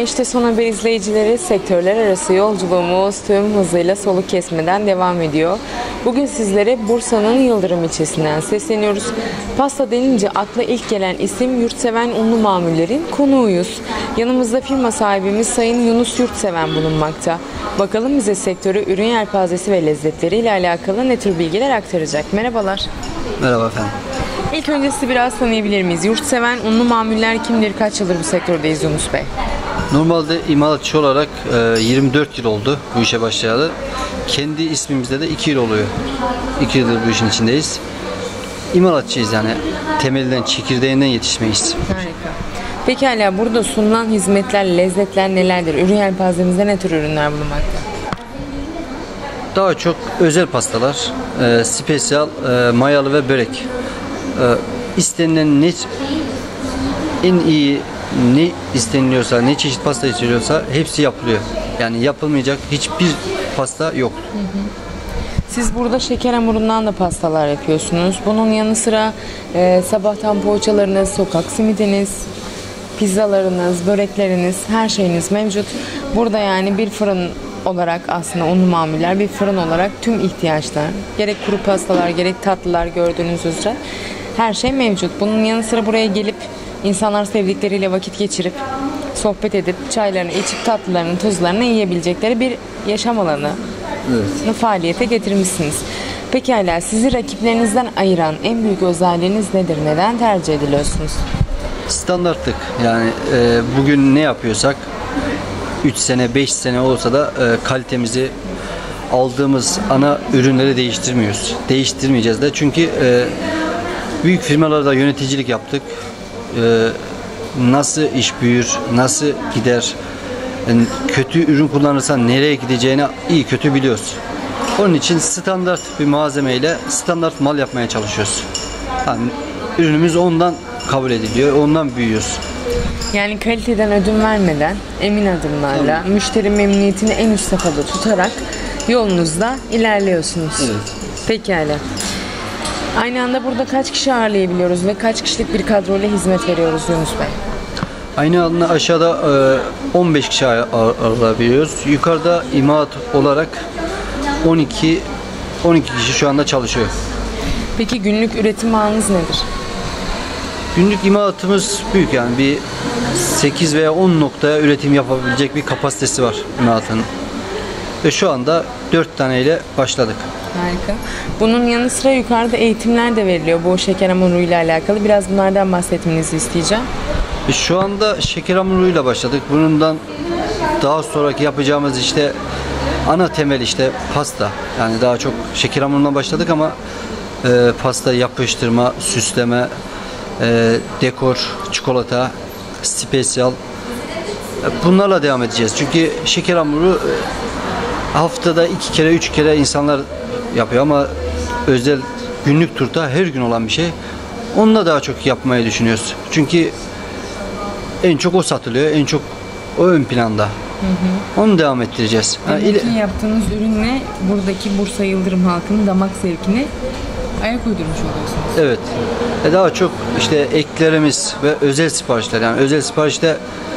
işte Son Haber izleyicileri, sektörler arası yolculuğumuz tüm hızıyla soluk kesmeden devam ediyor. Bugün sizlere Bursa'nın Yıldırım ilçesinden sesleniyoruz. Pasta denince akla ilk gelen isim yurtseven unlu mamullerin konuğuyuz. Yanımızda firma sahibimiz Sayın Yunus Yurtseven bulunmakta. Bakalım bize sektörü, ürün yelpazesi ve lezzetleriyle alakalı ne tür bilgiler aktaracak. Merhabalar. Merhaba efendim. İlk önce sizi biraz tanıyabilir miyiz? Yurtseven unlu mamuller kimdir? Kaç yıldır bu sektördeyiz Yunus Bey? Normalde imalatçı olarak 24 yıl oldu bu işe başlayalı. Kendi ismimizde de 2 yıl oluyor. 2 yıldır bu işin içindeyiz. İmalatçıyız yani. Temelinden, çekirdeğinden yetişmeyiz. Harika. Pekala, burada sunulan hizmetler, lezzetler nelerdir? Ürün yelpazemizde ne tür ürünler bulunmakta? Daha çok özel pastalar, spesiyal, mayalı ve börek. İstenilen en iyi ne isteniliyorsa, ne çeşit pasta isteniyorsa hepsi yapılıyor. Yani yapılmayacak hiçbir pasta yok. Siz burada şeker hamurundan da pastalar yapıyorsunuz. Bunun yanı sıra sabahtan poğaçalarınız, sokak simidiniz, pizzalarınız, börekleriniz, her şeyiniz mevcut. Burada yani bir fırın olarak, aslında unlu mamuller bir fırın olarak tüm ihtiyaçlar, gerek kuru pastalar gerek tatlılar, gördüğünüz üzere her şey mevcut. Bunun yanı sıra buraya gelip insanlar sevdikleriyle vakit geçirip sohbet edip çaylarını içip tatlılarını, tuzlarını yiyebilecekleri bir yaşam alanı faaliyete getirmişsiniz. Pekala, sizi rakiplerinizden ayıran en büyük özelliğiniz nedir? Neden tercih ediliyorsunuz? Standartlık. Yani bugün ne yapıyorsak 3 sene 5 sene olsa da kalitemizi, aldığımız ana ürünleri değiştirmiyoruz. Değiştirmeyeceğiz de çünkü büyük firmalarda yöneticilik yaptık. Nasıl iş büyür, nasıl gider, yani kötü ürün kullanırsan nereye gideceğini iyi kötü biliyoruz. Onun için standart bir malzemeyle standart mal yapmaya çalışıyoruz. Yani ürünümüz ondan kabul ediliyor, ondan büyüyoruz. Yani kaliteden ödün vermeden, emin adımlarla, müşteri memnuniyetini en üst safhada tutarak yolunuzda ilerliyorsunuz. Evet. Pekala. Aynı anda burada kaç kişi ağırlayabiliyoruz ve kaç kişilik bir kadroyla hizmet veriyoruz Yunus Bey? Aynı anda aşağıda 15 kişi ağırlayabiliyoruz. Yukarıda imalat olarak 12 kişi şu anda çalışıyor. Peki günlük üretim ağınız nedir? Günlük imalatımız büyük, yani bir 8 veya 10 noktaya üretim yapabilecek bir kapasitesi var imalatının. Ve şu anda 4 taneyle başladık. Harika. Bunun yanı sıra yukarıda eğitimler de veriliyor bu şeker hamuruyla alakalı. Biraz bunlardan bahsetmenizi isteyeceğim. Şu anda şeker hamuruyla başladık. Bundan daha sonraki yapacağımız işte ana temel işte pasta. Yani daha çok şeker hamurundan başladık ama pasta yapıştırma, süsleme, dekor, çikolata, spesiyal, bunlarla devam edeceğiz. Çünkü şeker hamuru haftada 2 kere 3 kere insanlar yapıyor ama özel günlük turta her gün olan bir şey. Onunla daha çok yapmayı düşünüyoruz. Çünkü en çok o satılıyor, en çok o ön planda. Onu devam ettireceğiz. Demek ki yaptığınız ürünle buradaki Bursa Yıldırım halkının damak zevkine ayak uydurmuş oluyorsunuz. Evet. Daha çok işte eklerimiz ve özel siparişler, yani özel siparişte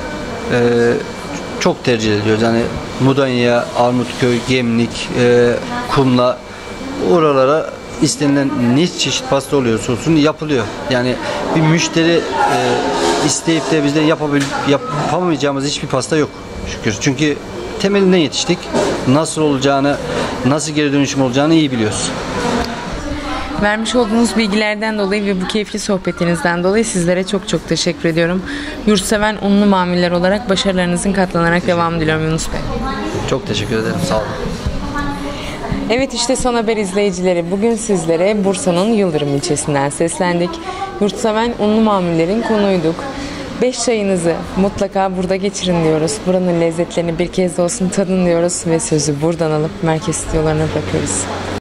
çok tercih ediyoruz. Yani Mudanya, Armutköy, Gemlik, Kumla, oralara istenilen ne çeşit pasta oluyorsa olsun yapılıyor. Yani bir müşteri isteyip de bizde yapamayacağımız hiçbir pasta yok şükür. Çünkü temelinden yetiştik. Nasıl olacağını, nasıl geri dönüşüm olacağını iyi biliyoruz. Vermiş olduğunuz bilgilerden dolayı ve bu keyifli sohbetinizden dolayı sizlere çok çok teşekkür ediyorum. Yurtseven unlu mamuller olarak başarılarınızın katlanarak devam diliyorum Yunus Bey. Çok teşekkür ederim. Sağ olun. Evet, işte Son Haber izleyicileri, bugün sizlere Bursa'nın Yıldırım ilçesinden seslendik. Yurtseven unlu mamullerin konuğuyduk. 5 çayınızı mutlaka burada geçirin diyoruz. Buranın lezzetlerini bir kez de olsun tadın diyoruz ve sözü buradan alıp merkez stüdyolarına bırakıyoruz.